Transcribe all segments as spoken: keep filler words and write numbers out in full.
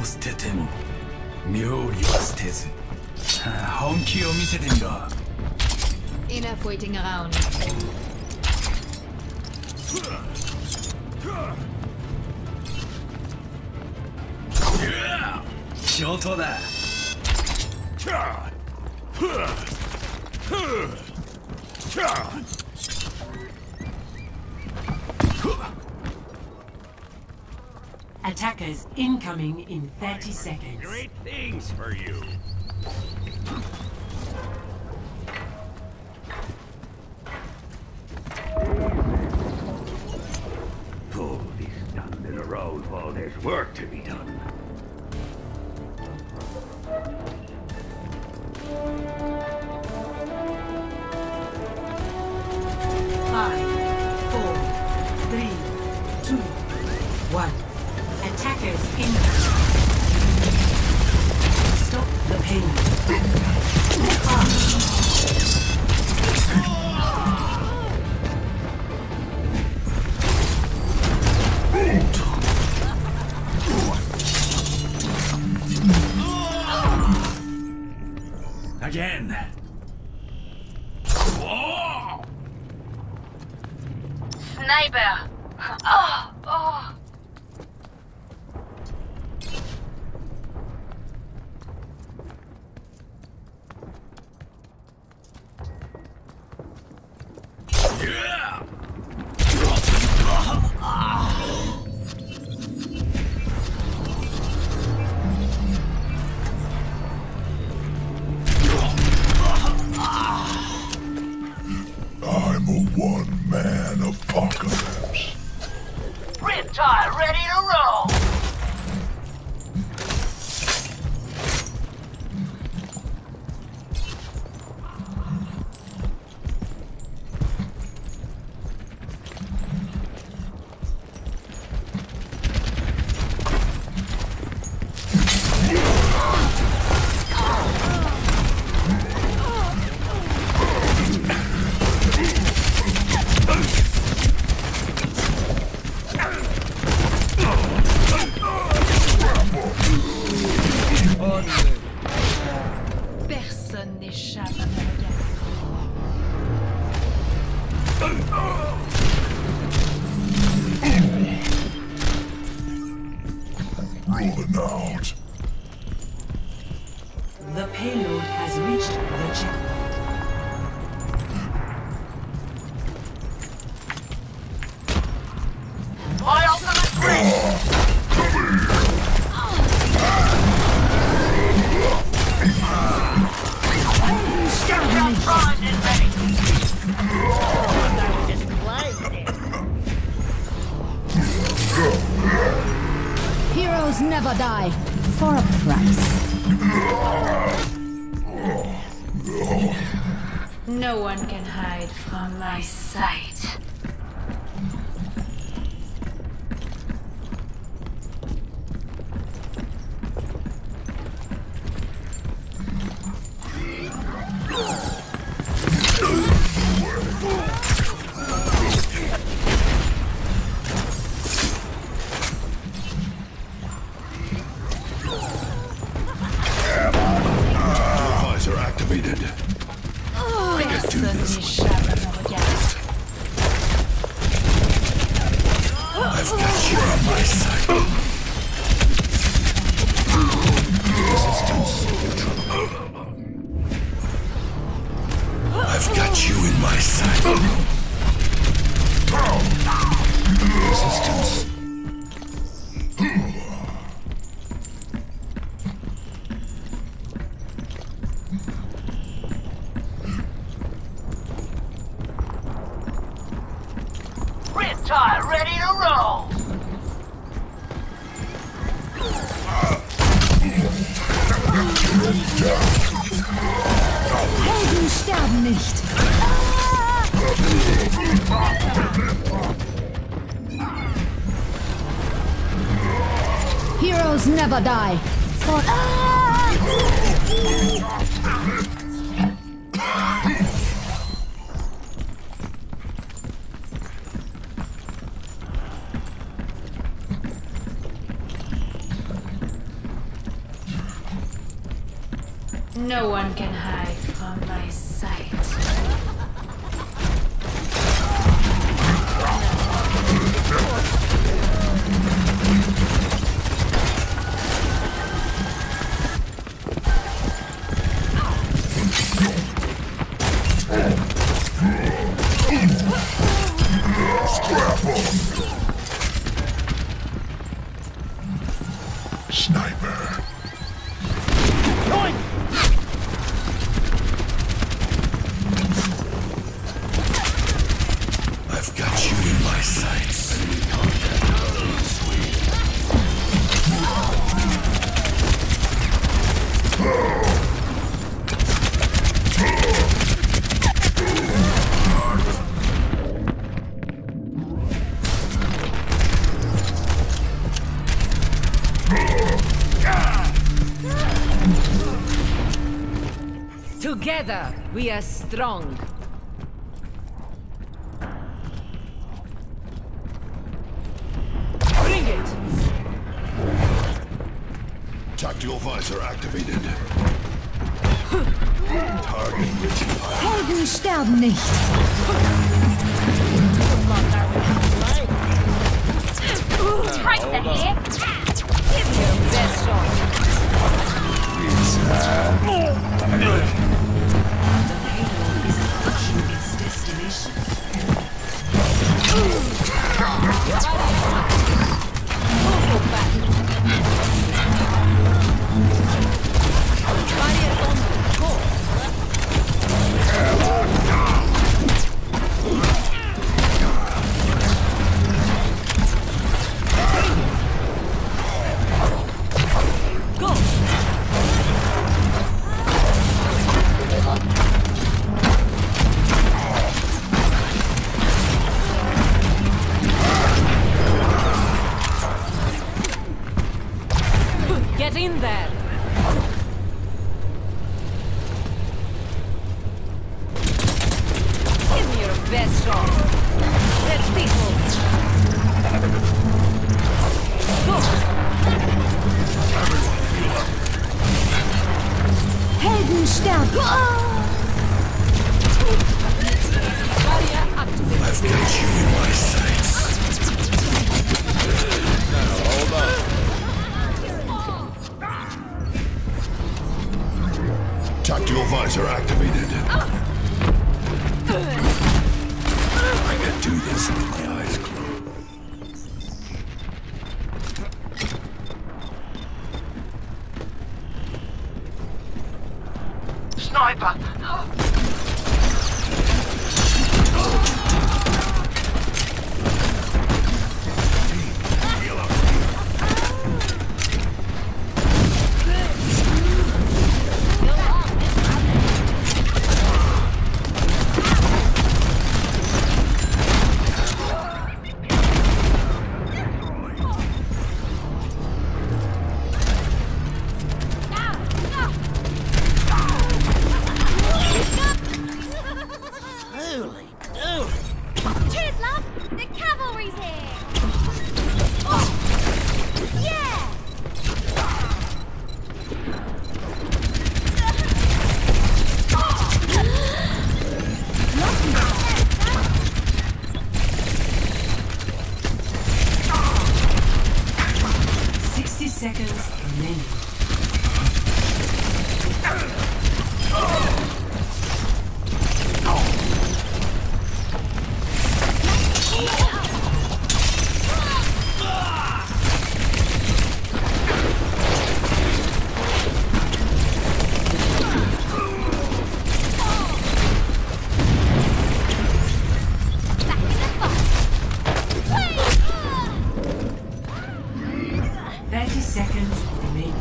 捨てても妙理は捨てず。本気を見せてみろ。 Enough waiting around. 上等だ。 Attackers incoming in thirty seconds. Great things for you. Pull this stand in a row while there's work to be done. Five, four, three, two, one. Attackers incoming. Stop the pain. Again. Whoa! Sniper. Oh, oh. I'm a one-man apocalypse. Riptide ready to roll. Personne n'échappe à mon regard. Rolling out. The payload has reached the checkpoint. My ultimate ready. Countdown primed and ready. Heroes never die. For a price. No one can hide from my sight. Visor activated. Personne n'échappe à mon regard. I've got you on my side. Resistance. I've got you in my sight. Resistance. Riptide ready to roll. Helden sterben nicht. Heroes never die. For No one can hide from my sight. Sniper. I've got you in my sights. Together, we are strong. Bring it! Tactical visor activated. Target reaching. Helden sterben nicht. Tracer here. Give me your best shot. Its destination. Get in there! Give me your best shot. Let's people. Go! Helden sterben! Barrier activated. I've got you in my sights. Tactical visor activated. I can do this with my eyes closed. Sniper! Cheers, love! The cavalry's here! Oh. Yeah! Sixty seconds remaining. Thirty seconds remaining.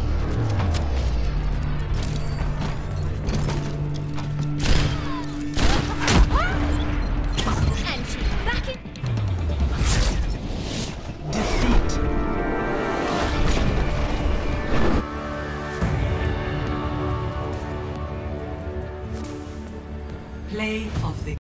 And she's back in. Defeat. Play of the